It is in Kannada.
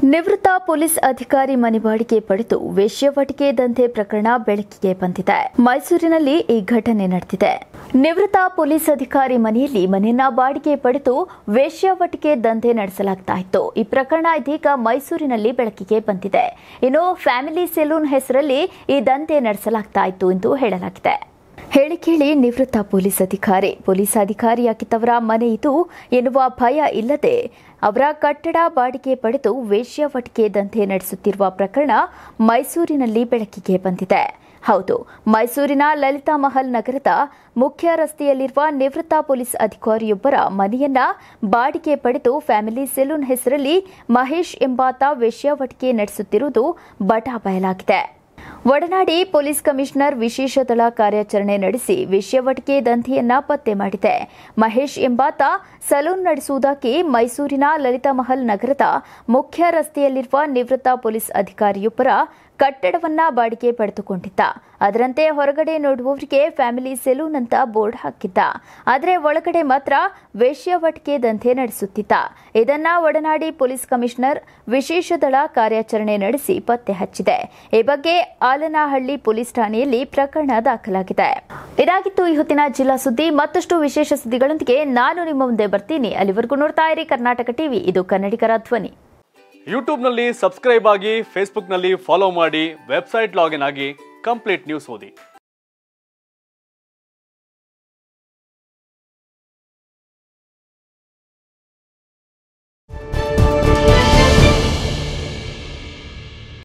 ನಿವೃತ್ತ ಪೊಲೀಸ್ ಅಧಿಕಾರಿ ಮನೆ ಬಾಡಿಗೆ ಪಡೆದು ವೇಶ್ಯಾವಟಿಕೆ ದಂಧೆ ಪ್ರಕರಣ ಬೆಳಕಿಗೆ ಬಂದಿದೆ. ಮೈಸೂರಿನಲ್ಲಿ ಈ ಘಟನೆ ನಡೆದಿದೆ. ನಿವೃತ್ತ ಪೊಲೀಸ್ ಅಧಿಕಾರಿ ಮನೆಯಲ್ಲಿ ಮನೆಯನ್ನ ಬಾಡಿಗೆ ಪಡೆದು ವೇಶ್ಯಾವಟಿಕೆ ದಂಧೆ ನಡೆಸಲಾಗ್ತಾ ಇತ್ತು. ಈ ಪ್ರಕರಣ ಇದೀಗ ಮೈಸೂರಿನಲ್ಲಿ ಬೆಳಕಿಗೆ ಬಂದಿದೆ. ಇನ್ನು ಫ್ಯಾಮಿಲಿ ಸೆಲೂನ್ ಹೆಸರಲ್ಲಿ ಈ ದಂಧೆ ನಡೆಸಲಾಗ್ತಾ ಇತ್ತು ಎಂದು ಹೇಳಲಾಗಿದೆ. ಹೇಳಿ ಕೇಳಿ ನಿವೃತ್ತ ಪೊಲೀಸ್ ಅಧಿಕಾರಿಯಾಗಿದ್ದವರ ಮನೆ ಇದು ಎನ್ನುವ ಭಯ ಇಲ್ಲದೆ ಅವರ ಕಟ್ಟಡ ಬಾಡಿಗೆ ಪಡೆದು ವೇಶ್ಯಾವಟಿಕೆ ದಂಧೆ ನಡೆಸುತ್ತಿರುವ ಪ್ರಕರಣ ಮೈಸೂರಿನಲ್ಲಿ ಬೆಳಕಿಗೆ ಬಂದಿದೆ. ಹೌದು, ಮೈಸೂರಿನ ಲಲಿತಾ ಮಹಲ್ ನಗರದ ಮುಖ್ಯ ರಸ್ತೆಯಲ್ಲಿರುವ ನಿವೃತ್ತ ಪೊಲೀಸ್ ಅಧಿಕಾರಿಯೊಬ್ಬರ ಮನೆಯನ್ನ ಬಾಡಿಗೆ ಪಡೆದು ಫ್ಯಾಮಿಲಿ ಸೆಲೂನ್ ಹೆಸರಲ್ಲಿ ಮಹೇಶ್ ಎಂಬಾತ ವೇಶ್ಯಾವಟಿಕೆ ನಡೆಸುತ್ತಿರುವುದು ಬಟಾಬಯಲಾಗಿದೆ. ಒಡನಾಡಿ ಪೊಲೀಸ್ ಕಮಿಷನರ್ ವಿಶೇಷ ದಳ ಕಾರ್ಯಾಚರಣೆ ನಡೆಸಿ ವೇಶ್ಯಾವಟಿಕೆ ದಂಧೆಯನ್ನ ಪತ್ತೆ ಮಾಡಿದೆ. ಮಹೇಶ್ ಎಂಬಾತ ಸಲೂನ್ ನಡೆಸುವುದಕ್ಕೆ ಮೈಸೂರಿನ ಲಲಿತಾ ಮಹಲ್ ನಗರದ ಮುಖ್ಯ ರಸ್ತೆಯಲ್ಲಿರುವ ನಿವೃತ್ತ ಪೊಲೀಸ್ ಅಧಿಕಾರಿಯೊಬ್ಬರ ಕಟ್ಟಡವನ್ನ ಬಾಡಿಗೆ ಪಡೆದುಕೊಂಡಿದ್ದ. ಅದರಂತೆ ಹೊರಗಡೆ ನೋಡುವವರಿಗೆ ಫ್ಯಾಮಿಲಿ ಸೆಲೂನ್ ಅಂತ ಬೋರ್ಡ್ ಹಾಕಿದ್ದ. ಆದರೆ ಒಳಗಡೆ ಮಾತ್ರ ವೇಶ್ಯಾವಟಿಕೆ ದಂಧೆ ನಡೆಸುತ್ತಿದ್ದ. ಇದನ್ನ ಒಡನಾಡಿ ಪೊಲೀಸ್ ಕಮಿಷನರ್ ವಿಶೇಷ ದಳ ಕಾರ್ಯಾಚರಣೆ ನಡೆಸಿ ಪತ್ತೆ ಹಚ್ಚಿದೆ. ಈ ಬಗ್ಗೆ ಆಲನಹಳ್ಳಿ ಪೊಲೀಸ್ ಠಾಣೆಯಲ್ಲಿ ಪ್ರಕರಣ ದಾಖಲಾಗಿದೆ. ಇದಾಗಿತ್ತು ಈ ಹೊತ್ತಿನ ಜಿಲ್ಲಾ ಸುದ್ದಿ. ಮತ್ತಷ್ಟು ವಿಶೇಷ ಸುದ್ದಿಗಳೊಂದಿಗೆ ನಾನು ನಿಮ್ಮ ಮುಂದೆ ಬರ್ತೀನಿ. ಅಲ್ಲಿವರೆಗೂ ನೋಡ್ತಾ ಇರಿ ಕರ್ನಾಟಕ ಟಿವಿ, ಇದು ಕನ್ನಡಿಗರ ಧ್ವನಿ. ಯೂಟ್ಯೂಬ್ನಲ್ಲಿ ಸಬ್ಸ್ಕ್ರೈಬ್ ಆಗಿ, ಫೇಸ್ಬುಕ್ನಲ್ಲಿ ಫಾಲೋ ಮಾಡಿ, ವೆಬ್ಸೈಟ್ ಲಾಗಿನ್ ಆಗಿ ಕಂಪ್ಲೀಟ್ ನ್ಯೂಸ್ ಓದಿ.